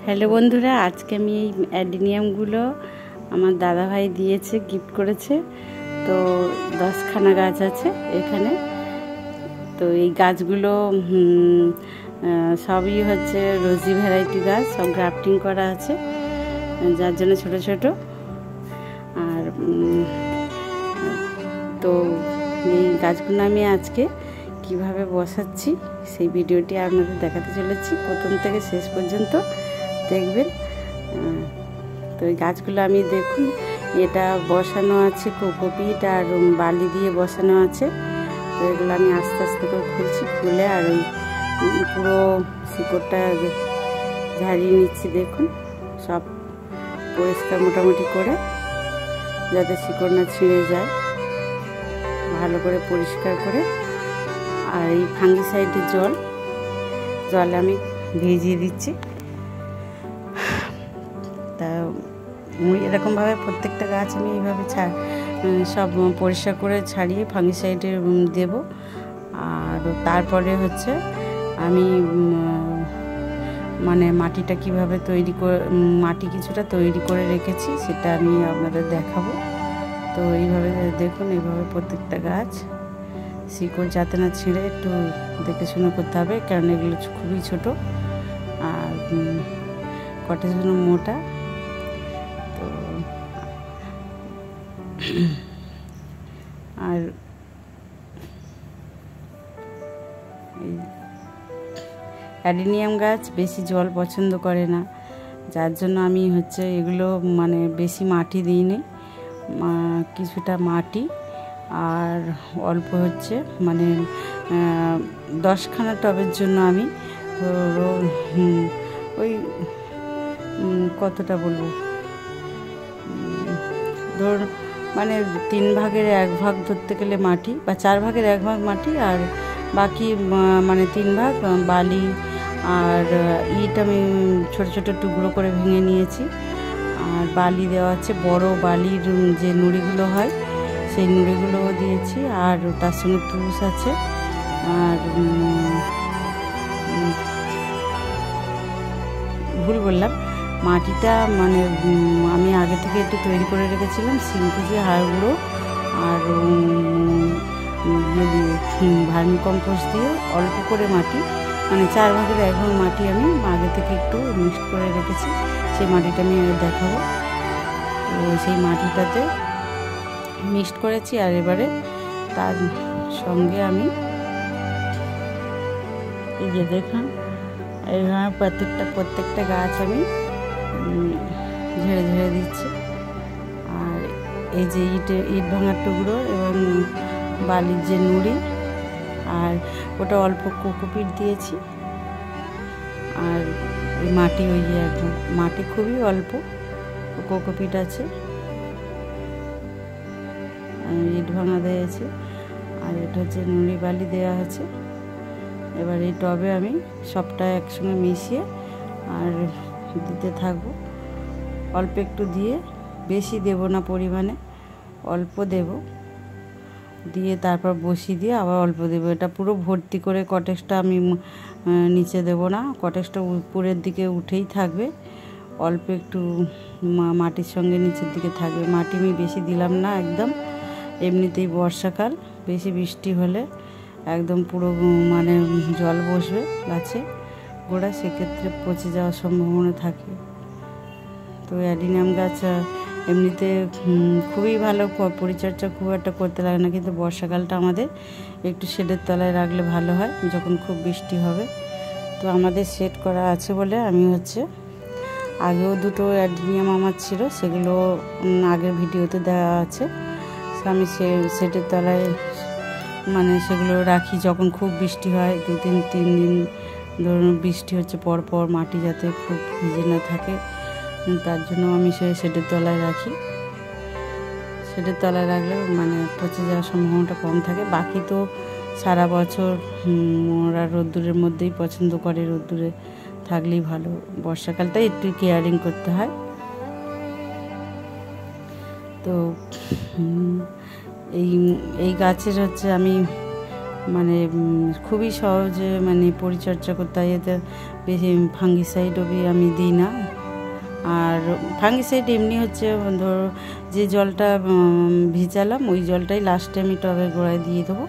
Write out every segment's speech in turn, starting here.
Hello বন্ধুরা, আজকে আমি এই অ্যাডিনিয়ামগুলো আমার দাদাভাই দিয়েছে, গিফট করেছে। তো 10খানা গাছ আছে এখানে। তো এই গাছগুলো সবই হচ্ছে রোজি ভ্যারাইটি গাছ, সব গ্রাফটিং করা আছে, যার জন্য ছোট ছোট। আর তো এই গাছগুলো আমি আজকে কিভাবে বসাচ্ছি সেই ভিডিওটি আপনাদের দেখাতে চলেছি, প্রথম থেকে শেষ পর্যন্ত দেখবেন। তো এই গাছগুলো আমি দেখুন, এটা বসানো আছে কোকোপিট আর বালি দিয়ে বসানো আছে। তো এগুলো আমি আস্তে আস্তে করে খুলছি, খুলে আর ওই পুরো শিকড়টা ঝাড়িয়ে নিচ্ছি। দেখুন, সব পরিষ্কার মোটামুটি করে, যাতে শিকড় না ছিঁড়ে যায়, ভালো করে পরিষ্কার করে। আর এই ফাঙ্গিসাইডের জলে আমি ভিজিয়ে দিচ্ছি। তা এরকমভাবে প্রত্যেকটা গাছ আমি এইভাবে সব পরিষ্কার করে ছাড়িয়ে ফাঙ্গিসাইডে দেব। আর তারপরে হচ্ছে আমি মানে মাটিটা কিভাবে তৈরি করে, মাটি কিছুটা তৈরি করে রেখেছি, সেটা আমি আপনাদের দেখাবো। তো এইভাবে দেখুন, এইভাবে প্রত্যেকটা গাছ শিকড় যাতে না ছিঁড়ে একটু দেখে শুনে করতে হবে, কারণ এগুলো খুবই ছোট আর কটের জন্য মোটা। তো আর এই অ্যাডিনিয়াম গাছ বেশি জল পছন্দ করে না, যার জন্য আমি হচ্ছে এগুলো মানে বেশি মাটি দিইনি, কিছুটা মাটি আর অল্প হচ্ছে মানে 10খানা টবের জন্য আমি ওই কতটা বলবো, ধর মানে 3 ভাগের 1 ভাগ ধরতে গেলে মাটি, বা 4 ভাগের 1 ভাগ মাটি, আর বাকি মানে 3 ভাগ বালি আর ইট আমি ছোট ছোট টুকরো করে ভেঙে নিয়েছি। আর বালি দেওয়া আছে, বড় বালির যে নুড়িগুলো হয় সেই নুড়িগুলোও দিয়েছি, আর তার সঙ্গে তুষ আছে। আর ভুল বললাম, মাটিটা মানে আমি আগে থেকে একটু তৈরি করে রেখেছিলাম, শিংকুচি হাড়গুলো আর ভার্মি কম্পোস্ট দিয়ে অল্প করে মাটি, মানে 4 ভাগের 1 ভাগ মাটি আমি আগে থেকে একটু মিক্সড করে রেখেছি। সেই মাটিটা আমি দেখাবো। তো সেই মাটিটাতে মিক্সড করেছি, আর এবারে তার সঙ্গে আমি এই যে দেখুন, এইভাবে প্রত্যেকটা গাছ আমি ঝেড়ে ঝেড়ে দিচ্ছি। আর এই যে ইট ভাঙার টুকরো এবং বালির যে নুড়ি, আর ওটা অল্প কোকোপিট দিয়েছি। আর ওই মাটি, ওই যে একদম মাটি খুবই অল্প কোকোপিট আছে, ইট ভাঙা দিয়েছে, আর এটা হচ্ছে নুড়ি বালি দেওয়া আছে। এবার এই টবে আমি সবটা একসঙ্গে মিশিয়ে আর দিতে থাকবো, অল্প একটু দিয়ে, বেশি দেব না পরিমাণে, অল্প দেব, দিয়ে তারপর বসিয়ে দিয়ে আবার অল্প দেব। এটা পুরো ভর্তি করে কটেক্সটা আমি নিচে দেব না, কটেক্সটা উপরের দিকে উঠেই থাকবে, অল্প একটু মাটির সঙ্গে নিচের দিকে থাকবে। মাটি আমি বেশি দিলাম না একদম, এমনিতেই বর্ষাকাল, বেশি বৃষ্টি হলে একদম পুরো মানে জল বসবে গাছে গোড়া, সেক্ষেত্রে পচে যাওয়ার সম্ভাবনা থাকে। তো অ্যাডিনিয়াম গাছ এমনিতে খুবই ভালো, পরিচর্যা খুব একটা করতে লাগে না, কিন্তু বর্ষাকালটা আমাদের একটু শেডের তলায় রাখলে ভালো হয়, যখন খুব বৃষ্টি হবে। তো আমাদের সেট করা আছে বলে আমি হচ্ছে, আগেও 2টো অ্যাডিনিয়াম আমার ছিল, সেগুলো আগের ভিডিওতে দেওয়া আছে। আমি সেটের তলায় মানে সেগুলো রাখি, যখন খুব বৃষ্টি হয় 2-3 দিন ধরুন বৃষ্টি হচ্ছে পরপর, মাটি যাতে খুব ভিজে না থাকে, তার জন্য আমি সেটের তলায় রাখি। সেটের তলায় রাখলে মানে পচে যাওয়ার সম্ভাবনাটা কম থাকে। বাকি তো সারা বছর ওরা রোদ্দুরের মধ্যেই পছন্দ করে, রোদ্দুরে থাকলেই ভালো, বর্ষাকালটা একটু কেয়ারিং করতে হয়। তো এই গাছের হচ্ছে আমি মানে খুবই সহজে মানে পরিচর্যা করতে হয়। এতে বেশি ফাঙ্গিসাইডও আমি দিই না। আর ফাঙ্গিসাইড এমনি হচ্ছে ধরো যে জলটা ভিজালাম ওই জলটাই লাস্টে আমি টবের গোড়ায় দিয়ে দেবো।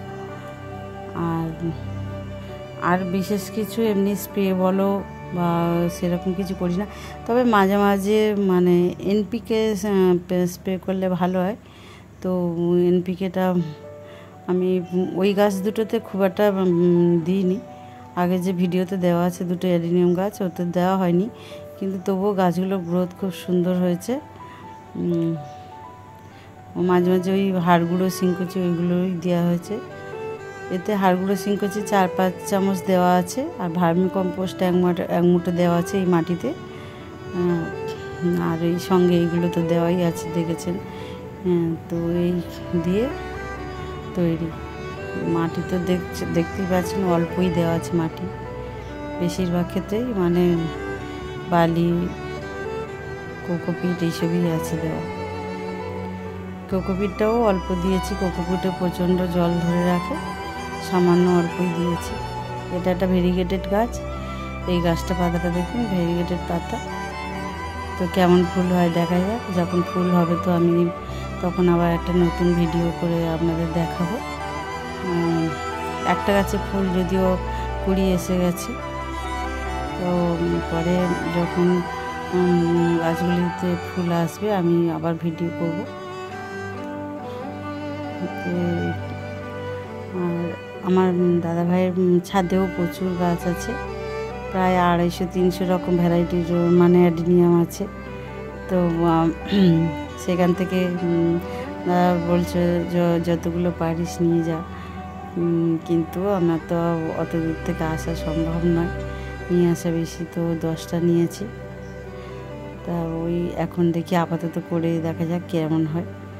আর বিশেষ কিছু এমনি স্প্রে বলো বা সেরকম কিছু করি না। তবে মাঝে মাঝে মানে এনপিকে স্প্রে করলে ভালো হয়। তো এনপিকেটা আমি ওই গাছ দুটোতে খুব একটা দিইনি। আগে যে ভিডিওতে দেওয়া আছে দুটো অ্যাডিনিয়াম গাছ, ওতে দেওয়া হয়নি, কিন্তু তবুও গাছগুলোর গ্রোথ খুব সুন্দর হয়েছে। মাঝে মাঝে ওই হাড় গুঁড়ো শিংকুচি ওইগুলোই দেওয়া হয়েছে। এতে হাড় গুঁড়ো শিংকুচি 4-5 চামচ দেওয়া আছে, আর ভার্মি কম্পোস্ট এক মুঠো দেওয়া আছে এই মাটিতে। আর এই সঙ্গে এইগুলো তো দেওয়াই আছে, দেখেছেন। তো এই দিয়ে তৈরি মাটি তো দেখতেই পাচ্ছেন, অল্পই দেওয়া আছে মাটি। বেশিরভাগ ক্ষেত্রেই মানে বালি, কোকোপিট এইসবই আছে দেওয়া। কোকোপিটটাও অল্প দিয়েছি, কোকোপিটে প্রচণ্ড জল ধরে রাখে, সামান্য অল্পই দিয়েছি। এটা একটা ভেরিগেটেড গাছ। এই গাছটা পাতাটা দেখুন, ভেরিগেটেড পাতা। তো কেমন ফুল হয় দেখা যাক। যখন ফুল হবে তো আমি তখন আবার একটা নতুন ভিডিও করে আপনাদের দেখাবো। একটা গাছে ফুল যদিও কুড়ি এসে গেছে, তো পরে যখন গাছগুলিতে ফুল আসবে আমি আবার ভিডিও করব। আর আমার দাদাভাইয়ের ছাদেও প্রচুর গাছ আছে, প্রায় 250-300 রকম ভ্যারাইটির মানে অ্যাডিনিয়াম আছে। তো সেখান থেকে দাদা বলছে যতগুলো পারিস নিয়ে যা, কিন্তু আমার তো অত দূর থেকে আসা সম্ভব নয়, নিয়ে আসা বেশি, তো 10টা নিয়েছি। তা ওই এখন দেখি আপাতত করে দেখা যাক কেমন হয়।